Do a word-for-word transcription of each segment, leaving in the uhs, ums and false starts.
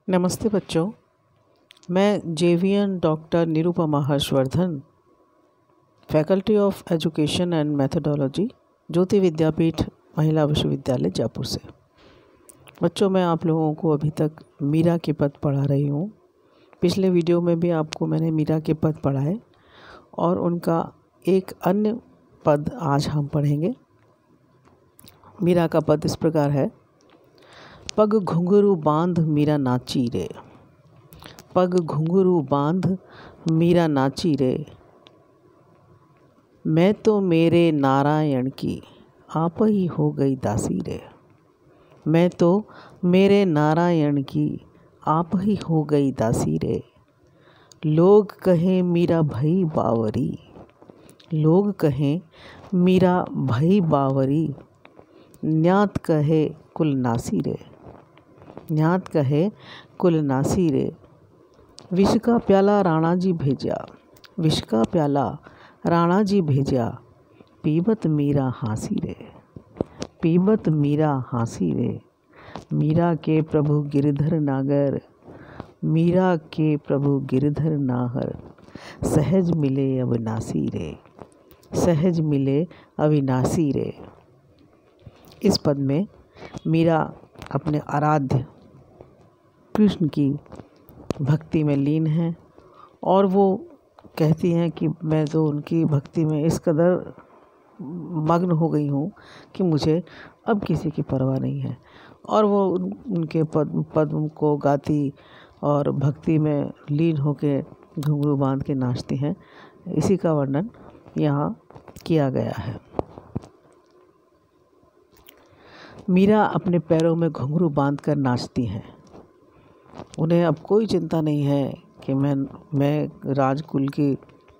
नमस्ते बच्चों, मैं J V N doctor Nirupama Harshvardhan, faculty of education and methodology, Jyoti Vidyapeeth महिला विश्वविद्यालय जयपुर से। बच्चों, मैं आप लोगों को अभी तक मीरा के पद पढ़ा रही हूँ। पिछले वीडियो में भी आपको मैंने मीरा के पद पढ़ाए और उनका एक अन्य पद आज हम पढ़ेंगे। मीरा का पद इस प्रकार है। पग घुंघरू बांध मीरा नाची रे, पग घुंघरू बांध मीरा नाची रे, मैं तो मेरे नारायण की आप ही हो गई दासी रे, मैं तो मेरे नारायण की आप ही हो गई दासी रे। लोग कहें मीरा भई बावरी, लोग कहें मीरा भई बावरी, न्यात कहे कुल नासी रे, न्यात कहे कुल नासी रे। विष का प्याला राणा जी भेजा, विष का प्याला राणा जी भेजा, पीबत मीरा हासी रे, पीबत मीरा हासी रे। मीरा के प्रभु गिरधर नागर, मीरा के प्रभु गिरधर नाहर, सहज मिले अविनाशी रे, सहज मिले अविनाशी रे। इस पद में मीरा अपने आराध्य कृष्ण की भक्ति में लीन है और वो कहती हैं कि मैं तो उनकी भक्ति में इस कदर मग्न हो गई हूँ कि मुझे अब किसी की परवाह नहीं है। और वो उनके पद पद्म को गाती और भक्ति में लीन होकर घुंघरू बांध के नाचती हैं। इसी का वर्णन यहाँ किया गया है। मीरा अपने पैरों में घुंघरू बांधकर नाचती हैं। उन्हें अब कोई चिंता नहीं है कि मैं मैं राजकुल की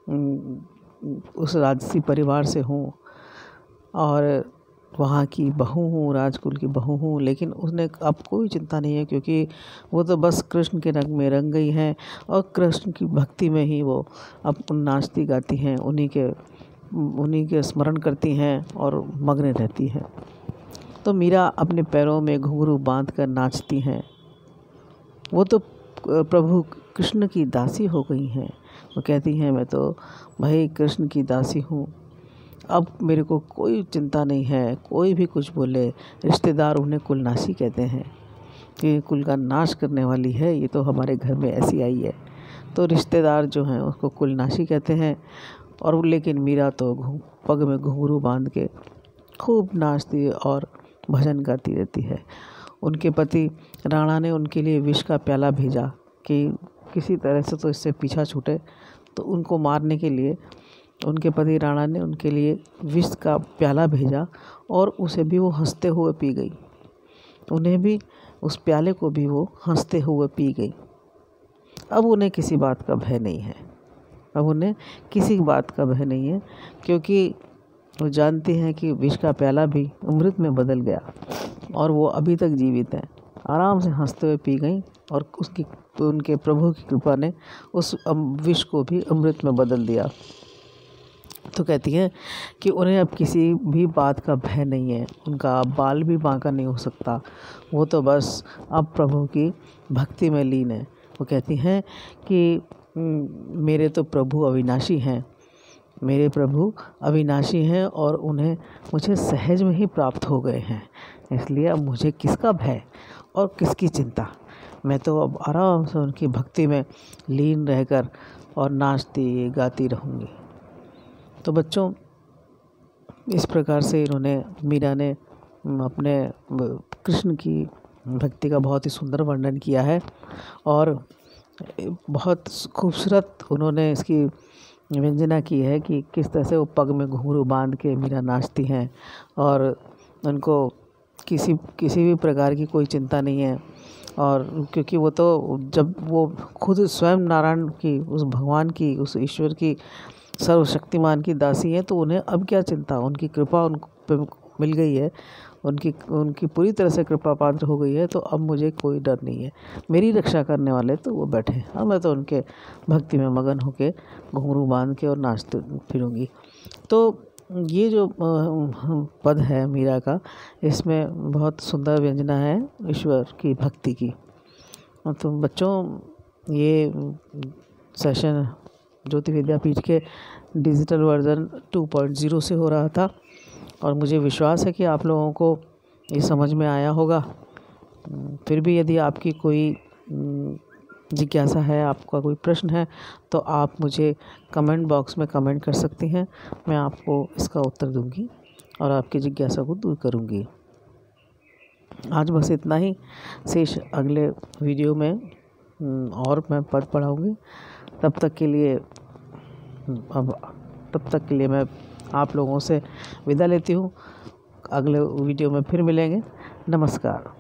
उस राजसी परिवार से हूँ और वहाँ की बहू हूँ, राजकुल की बहू हूँ। लेकिन उसने अब कोई चिंता नहीं है क्योंकि वो तो बस कृष्ण के रंग में रंग गई हैं और कृष्ण की भक्ति में ही वो अब नाचती गाती हैं, उन्हीं के उन्हीं के स्मरण करती हैं और मग्न रहती हैं। तो मीरा अपने पैरों में घुंघरू बांध कर नाचती हैं। वो तो प्रभु कृष्ण की दासी हो गई हैं। वो कहती हैं मैं तो भाई कृष्ण की दासी हूँ, अब मेरे को कोई चिंता नहीं है, कोई भी कुछ बोले। रिश्तेदार उन्हें कुलनाशी कहते हैं कि कुल का नाश करने वाली है, ये तो हमारे घर में ऐसी आई है। तो रिश्तेदार जो हैं उसको कुलनाशी कहते हैं। और लेकिन मीरा तो पग में घुंघरू बांध के खूब नाचती और भजन गाती रहती है। उनके पति राणा ने उनके लिए विष का प्याला भेजा कि किसी तरह से तो इससे पीछा छूटे। तो उनको मारने के लिए उनके पति राणा ने उनके लिए विष का प्याला भेजा और उसे भी वो हंसते हुए पी गई। उन्हें भी उस प्याले को भी वो हंसते हुए पी गई। अब उन्हें किसी बात का भय नहीं है, अब उन्हें किसी बात का भय नहीं है क्योंकि वो जानती हैं कि विष का प्याला भी अमृत में बदल गया और वो अभी तक जीवित हैं। आराम से हंसते हुए पी गई और उसकी उनके प्रभु की कृपा ने उस विष को भी अमृत में बदल दिया। तो कहती हैं कि उन्हें अब किसी भी बात का भय नहीं है, उनका बाल भी बांका नहीं हो सकता। वो तो बस अब प्रभु की भक्ति में लीन है। वो कहती हैं कि मेरे तो प्रभु अविनाशी हैं, मेरे प्रभु अविनाशी हैं और उन्हें मुझे सहज में ही प्राप्त हो गए हैं। इसलिए अब मुझे किसका भय और किसकी चिंता। मैं तो अब आराम से उनकी भक्ति में लीन रहकर और नाचती गाती रहूँगी। तो बच्चों, इस प्रकार से इन्होंने मीरा ने अपने कृष्ण की भक्ति का बहुत ही सुंदर वर्णन किया है और बहुत खूबसूरत उन्होंने इसकी व्यंजना की है कि किस तरह से वो पग में घुंघरू बांध के मीरा नाचती हैं और उनको किसी किसी भी प्रकार की कोई चिंता नहीं है। और क्योंकि वो तो जब वो खुद स्वयं नारायण की, उस भगवान की, उस ईश्वर की, सर्वशक्तिमान की दासी हैं, तो उन्हें अब क्या चिंता। उनकी कृपा उन पे मिल गई है, उनकी उनकी पूरी तरह से कृपा पात्र हो गई है। तो अब मुझे कोई डर नहीं है, मेरी रक्षा करने वाले तो वो बैठे। अब मैं तो उनके भक्ति में मगन होके घुंघरू बांध के और नाचते फिरूँगी। तो ये जो पद है मीरा का, इसमें बहुत सुंदर व्यंजना है ईश्वर की भक्ति की। तो बच्चों, ये सेशन ज्योति विद्यापीठ के digital version two point zero से हो रहा था और मुझे विश्वास है कि आप लोगों को ये समझ में आया होगा। फिर भी यदि आपकी कोई जिज्ञासा है, आपका कोई प्रश्न है, तो आप मुझे कमेंट बॉक्स में कमेंट कर सकती हैं। मैं आपको इसका उत्तर दूंगी और आपकी जिज्ञासा को दूर करूंगी। आज बस इतना ही। शेष अगले वीडियो में और मैं पढ़ पढ़ाऊँगी। तब तक के लिए अब तब तक के लिए मैं आप लोगों से विदा लेती हूँ। अगले वीडियो में फिर मिलेंगे। नमस्कार।